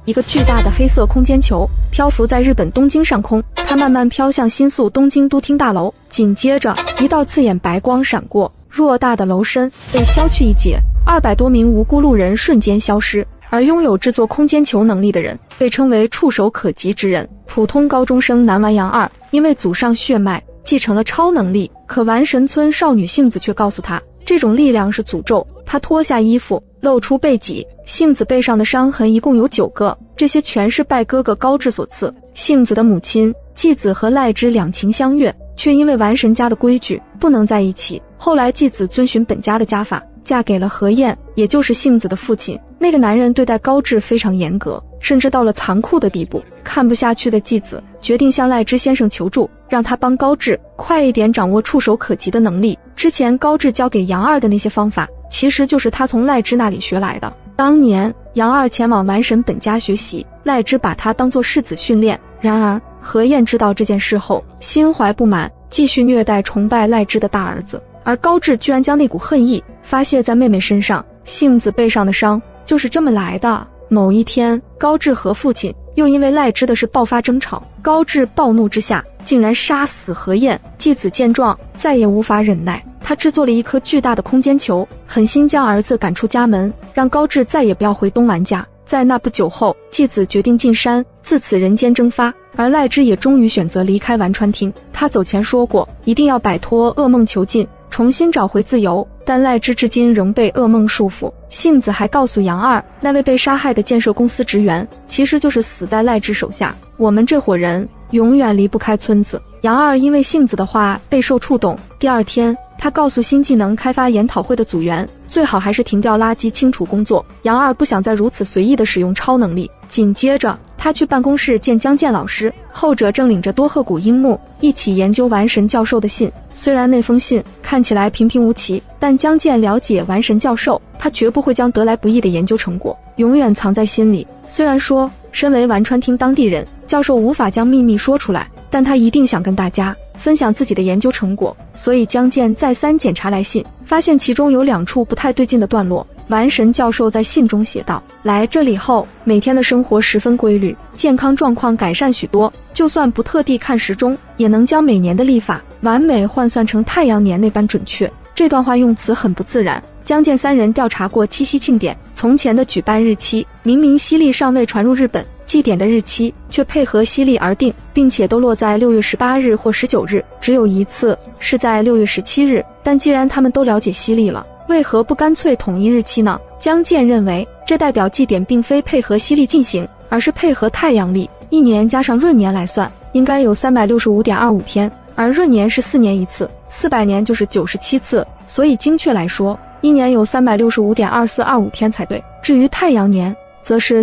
一个巨大的黑色空间球漂浮在日本东京上空，它慢慢飘向新宿东京都厅大楼。紧接着，一道刺眼白光闪过，偌大的楼身被削去一截，200多名无辜路人瞬间消失。而拥有制作空间球能力的人被称为触手可及之人。普通高中生南丸阳二因为祖上血脉继承了超能力，可丸神村少女杏子却告诉他，这种力量是诅咒。他脱下衣服，露出背脊，杏子背上的伤痕一共有9个，这些全是拜哥哥高志所赐。杏子的母亲纪子和赖之两情相悦，却因为丸神家的规矩不能在一起。后来纪子遵循本家的家法，嫁给了何彦，也就是杏子的父亲。那个男人对待高志非常严格，甚至到了残酷的地步。看不下去的纪子决定向赖之先生求助，让他帮高志快一点掌握触手可及的能力。之前高志教给杨二的那些方法，其实就是他从赖之那里学来的。当年杨二前往丸神本家学习，赖之把他当作世子训练。然而何彦知道这件事后，心怀不满，继续虐待崇拜赖之的大儿子。而高志居然将那股恨意发泄在妹妹身上，杏子背上的伤就是这么来的。某一天，高志和父亲又因为赖之的事爆发争吵，高志暴怒之下竟然杀死何彦。继子见状再也无法忍耐，他制作了一颗巨大的空间球，狠心将儿子赶出家门，让高志再也不要回东丸家。在那不久后，继子决定进山，自此人间蒸发。而赖之也终于选择离开丸川町。他走前说过，一定要摆脱噩梦囚禁，重新找回自由，但赖之至今仍被噩梦束缚。杏子还告诉杨二，那位被杀害的建设公司职员其实就是死在赖之手下，我们这伙人永远离不开村子。杨二因为杏子的话备受触动，第二天他告诉新技能开发研讨会的组员，最好还是停掉垃圾清除工作。杨二不想再如此随意地使用超能力。紧接着他去办公室见江健老师，后者正领着多贺谷樱木一起研究丸神教授的信。虽然那封信看起来平平无奇，但江健了解丸神教授，他绝不会将得来不易的研究成果永远藏在心里。虽然说身为丸川町当地人，教授无法将秘密说出来，但他一定想跟大家分享自己的研究成果。所以江健再三检查来信，发现其中有2处不太对劲的段落。丸神教授在信中写道，来这里后每天的生活十分规律，健康状况改善许多，就算不特地看时钟，也能将每年的历法完美换算成太阳年那般准确。这段话用词很不自然。江健3人调查过七夕庆典从前的举办日期，明明西历尚未传入日本，祭典的日期却配合西历而定，并且都落在6月18日或19日，只有一次是在6月17日。但既然他们都了解西历了，为何不干脆统一日期呢？江健认为，这代表祭典并非配合西历进行，而是配合太阳历，一年加上闰年来算，应该有365.25天，而闰年是4年一次，400年就是97次，所以精确来说，一年有365.2425天才对。至于太阳年，则是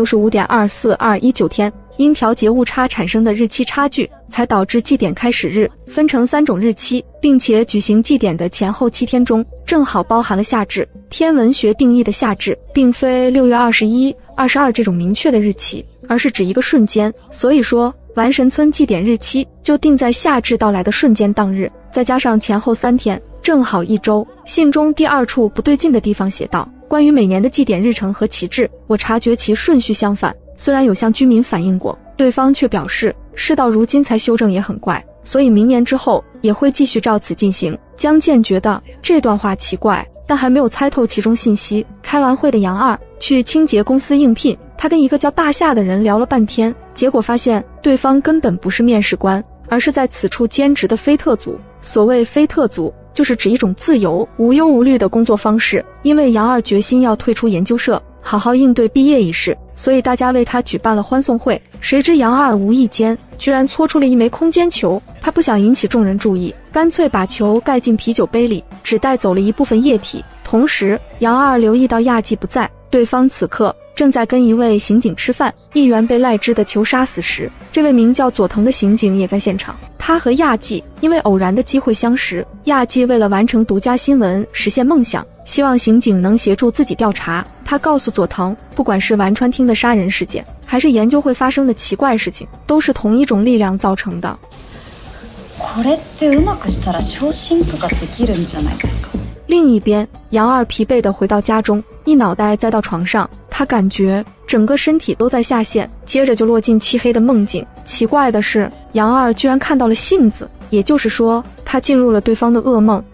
365.24219天。因调节误差产生的日期差距，才导致祭典开始日分成3种日期，并且举行祭典的前后7天中，正好包含了夏至。天文学定义的夏至，并非6月21、22这种明确的日期，而是指一个瞬间。所以说，丸神村祭典日期就定在夏至到来的瞬间当日，再加上前后3天，正好1周。信中第2处不对劲的地方写道，关于每年的祭典日程和旗帜，我察觉其顺序相反。虽然有向居民反映过，对方却表示事到如今才修正也很怪，所以明年之后也会继续照此进行。江健觉得这段话奇怪，但还没有猜透其中信息。开完会的杨二去清洁公司应聘，他跟一个叫大夏的人聊了半天，结果发现对方根本不是面试官，而是在此处兼职的非特组。所谓非特组，就是指一种自由无忧无虑的工作方式。因为杨二决心要退出研究社，好好应对毕业仪式，所以大家为他举办了欢送会。谁知杨二无意间居然搓出了一枚空间球，他不想引起众人注意，干脆把球盖进啤酒杯里，只带走了一部分液体。同时杨二留意到亚纪不在，对方此刻正在跟一位刑警吃饭。议员被赖之的球杀死时，这位名叫佐藤的刑警也在现场。他和亚纪因为偶然的机会相识，亚纪为了完成独家新闻实现梦想，希望刑警能协助自己调查。他告诉佐藤，不管是丸川町的杀人事件，还是研究会发生的奇怪事情，都是同一种力量造成的。 これってうまくしたら昇進とかできるんじゃないですか。 另一边，杨二疲惫地回到家中，一脑袋栽到床上。他感觉整个身体都在下陷，接着就落进漆黑的梦境。奇怪的是，杨二居然看到了杏子，也就是说，他进入了对方的噩梦。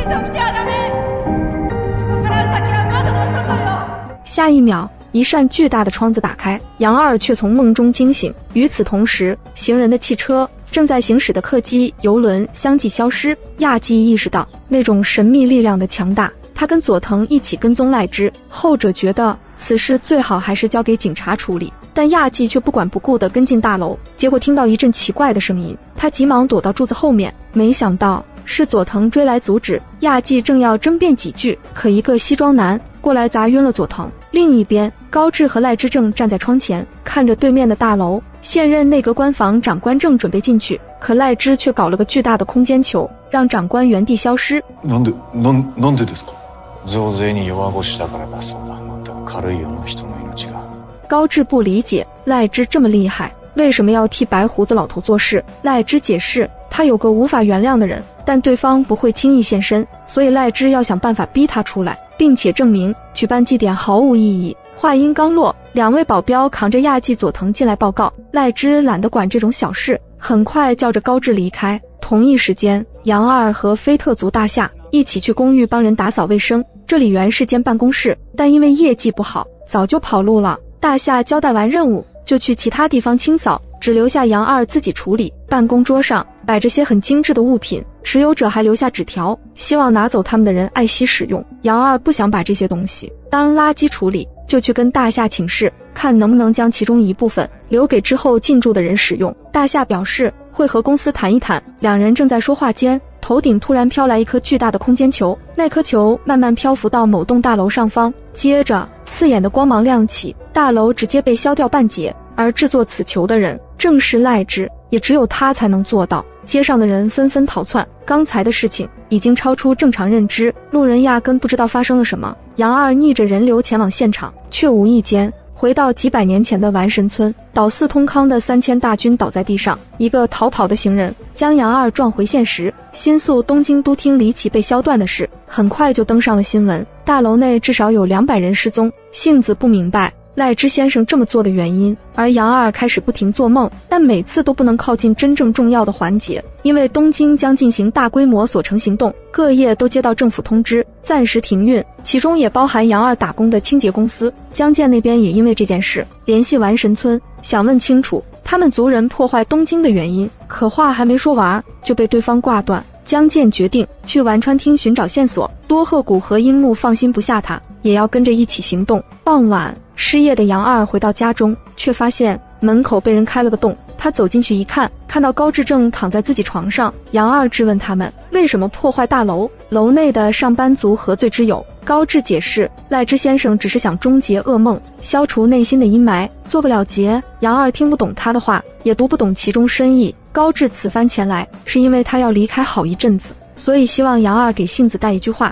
下一秒，一扇巨大的窗子打开，杨二却从梦中惊醒。与此同时，行人的汽车、正在行驶的客机、游轮相继消失。亚纪意识到那种神秘力量的强大，他跟佐藤一起跟踪赖之，后者觉得此事最好还是交给警察处理，但亚纪却不管不顾地跟进大楼。结果听到一阵奇怪的声音，他急忙躲到柱子后面，没想到是佐藤追来阻止。亚纪正要争辩几句，可一个西装男过来砸晕了佐藤。另一边，高志和赖之正站在窗前，看着对面的大楼。现任内阁官房长官正准备进去，可赖之却搞了个巨大的空间球，让长官原地消失。 なんでですか？増税に弱腰だからだそうだ。全く軽いような人の命が。 高志不理解赖之这么厉害，为什么要替白胡子老头做事？赖之解释，他有个无法原谅的人，但对方不会轻易现身，所以赖之要想办法逼他出来，并且证明举办祭典毫无意义。话音刚落，两位保镖扛着亚纪佐藤进来报告。赖之懒得管这种小事，很快叫着高志离开。同一时间，杨二和菲特族大夏一起去公寓帮人打扫卫生。这里原是间办公室，但因为业绩不好，早就跑路了。大夏交代完任务，就去其他地方清扫，只留下杨二自己处理。办公桌上摆着些很精致的物品，持有者还留下纸条，希望拿走他们的人爱惜使用。杨二不想把这些东西当垃圾处理，就去跟大夏请示，看能不能将其中一部分留给之后进驻的人使用。大夏表示会和公司谈一谈。两人正在说话间，头顶突然飘来一颗巨大的空间球，那颗球慢慢漂浮到某栋大楼上方，接着刺眼的光芒亮起，大楼直接被削掉半截。而制作此球的人正是赖之，也只有他才能做到。街上的人纷纷逃窜，刚才的事情已经超出正常认知，路人压根不知道发生了什么。杨二逆着人流前往现场，却无意间回到几百年前的丸神村。倒四通康的3000大军倒在地上，一个逃跑的行人将杨二撞回现实。新宿东京都厅离奇被削断的事很快就登上了新闻，大楼内至少有200人失踪。杏子不明白赖之先生这么做的原因，而杨二开始不停做梦，但每次都不能靠近真正重要的环节，因为东京将进行大规模锁城行动，各业都接到政府通知，暂时停运，其中也包含杨二打工的清洁公司。江建那边也因为这件事联系丸神村，想问清楚他们族人破坏东京的原因，可话还没说完就被对方挂断。江建决定去丸川厅寻找线索，多贺谷和樱木放心不下他，也要跟着一起行动。傍晚，失业的杨二回到家中，却发现门口被人开了个洞。他走进去一看，看到高志正躺在自己床上。杨二质问他们为什么破坏大楼，楼内的上班族何罪之有。高志解释，赖之先生只是想终结噩梦，消除内心的阴霾，做个了结。杨二听不懂他的话，也读不懂其中深意。高志此番前来是因为他要离开好一阵子，所以希望杨二给杏子带一句话。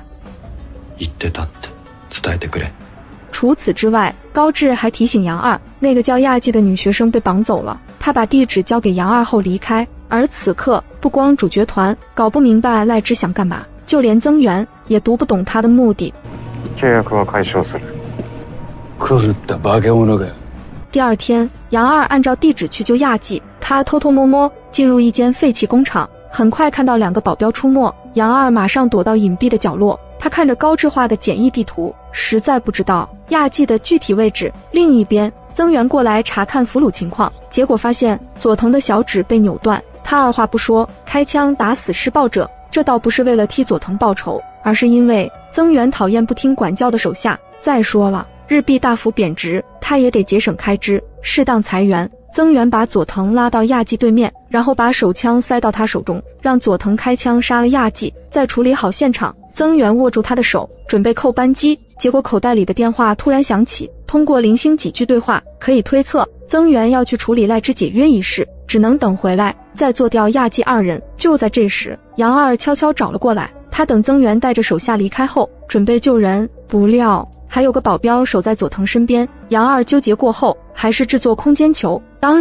除此之外，高志还提醒杨二，那个叫亚纪的女学生被绑走了，他把地址交给杨二后离开。而此刻，不光主角团搞不明白赖之想干嘛，就连增援也读不懂他的目的。第二天，杨二按照地址去救亚纪，他偷偷摸摸进入一间废弃工厂，很快看到2个保镖出没，杨二马上躲到隐蔽的角落。他看着高智化的简易地图，实在不知道亚纪的具体位置。另一边，增援过来查看俘虏情况，结果发现佐藤的小指被扭断，他二话不说开枪打死施暴者。这倒不是为了替佐藤报仇，而是因为增援讨厌不听管教的手下。再说了，日币大幅贬值，他也得节省开支，适当裁员。增援把佐藤拉到亚纪对面，然后把手枪塞到他手中，让佐藤开枪杀了亚纪，再处理好现场。增援握住他的手，准备扣扳机，结果口袋里的电话突然响起。通过零星几句对话，可以推测增援要去处理赖之解约一事，只能等回来再做掉亚纪2人。就在这时，杨二悄悄找了过来，他等增援带着手下离开后，准备救人，不料还有个保镖守在佐藤身边。杨二纠结过后，还是制作空间球。当然，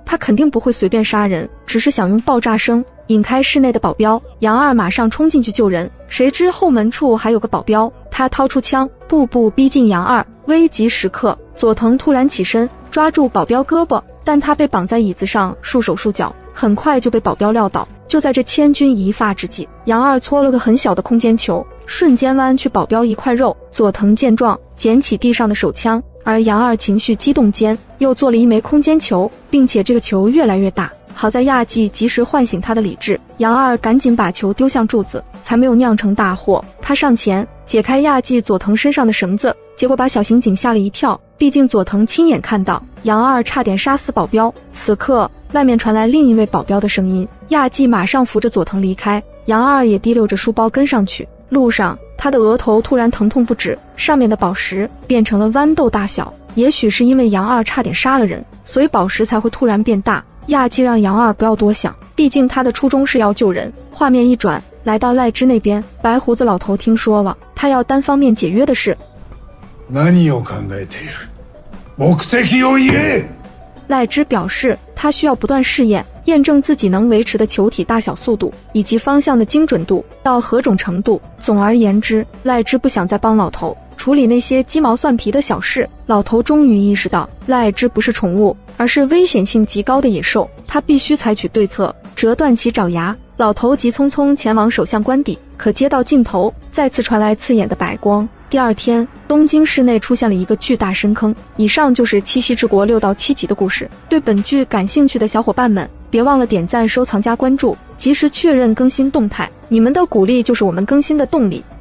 他肯定不会随便杀人，只是想用爆炸声引开室内的保镖。杨二马上冲进去救人，谁知后门处还有个保镖，他掏出枪，步步逼近杨二。危急时刻，佐藤突然起身抓住保镖胳膊，但他被绑在椅子上，束手束脚，很快就被保镖撂倒。就在这千钧一发之际，杨二搓了个很小的空间球，瞬间剜去保镖一块肉。佐藤见状，捡起地上的手枪，而杨二情绪激动间又做了一枚空间球，并且这个球越来越大。好在亚纪及时唤醒他的理智，杨二赶紧把球丢向柱子，才没有酿成大祸。他上前解开亚纪佐藤身上的绳子，结果把小刑警吓了一跳，毕竟佐藤亲眼看到杨二差点杀死保镖。此刻外面传来另一位保镖的声音，亚纪马上扶着佐藤离开，杨二也提溜着书包跟上去。路上他的额头突然疼痛不止，上面的宝石变成了豌豆大小，也许是因为杨二差点杀了人，所以宝石才会突然变大。亚纪让杨二不要多想，毕竟他的初衷是要救人。画面一转，来到赖之那边，白胡子老头听说了，他要单方面解约的事。 何を考えている？目的を言え！ 赖之表示，他需要不断试验，验证自己能维持的球体大小、速度以及方向的精准度到何种程度。总而言之，赖之不想再帮老头处理那些鸡毛蒜皮的小事。老头终于意识到，赖之不是宠物，而是危险性极高的野兽，他必须采取对策，折断其爪牙。老头急匆匆前往首相官邸，可街道尽头再次传来刺眼的白光。第二天，东京市内出现了一个巨大深坑。以上就是《七夕之国》6到7集的故事。对本剧感兴趣的小伙伴们，别忘了点赞、收藏、加关注，及时确认更新动态。你们的鼓励就是我们更新的动力。